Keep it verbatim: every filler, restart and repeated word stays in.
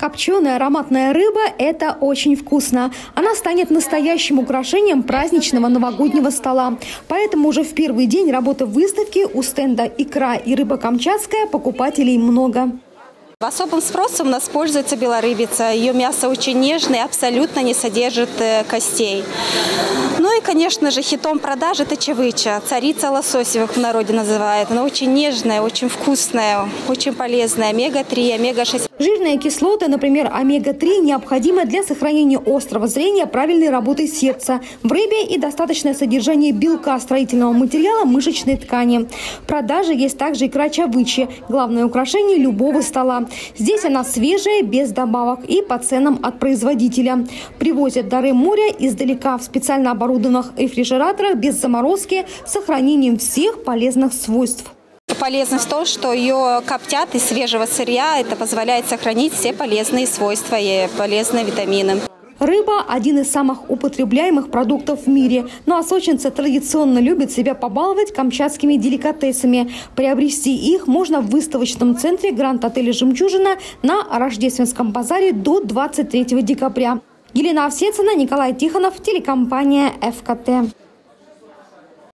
Копченая ароматная рыба – это очень вкусно. Она станет настоящим украшением праздничного новогоднего стола. Поэтому уже в первый день работы выставки у стенда «Икра» и «Рыба камчатская» покупателей много. Особым спросом у нас пользуется белорыбица. Ее мясо очень нежное, абсолютно не содержит костей. Ну и, конечно же, хитом продаж это чевыча, царица лососевых в народе называют. Она очень нежная, очень вкусная, очень полезная. омега три, омега шесть. Жирные кислоты, например, омега три, необходимы для сохранения острого зрения, правильной работы сердца. В рыбе и достаточное содержание белка, строительного материала мышечной ткани. В продаже есть также икра чевычи, главное украшение любого стола. Здесь она свежая, без добавок и по ценам от производителя. Привозят дары моря издалека в специально оборудованных рефрижераторах без заморозки с сохранением всех полезных свойств. Полезность в том, что ее коптят из свежего сырья. Это позволяет сохранить все полезные свойства и полезные витамины. Рыба – один из самых употребляемых продуктов в мире. Ну а сочинцы традиционно любят себя побаловать камчатскими деликатесами. Приобрести их можно в выставочном центре Гранд-отеля «Жемчужина» на Рождественском базаре до двадцать третьего декабря. Елена Овсецина, Николай Тихонов, телекомпания эф ка тэ.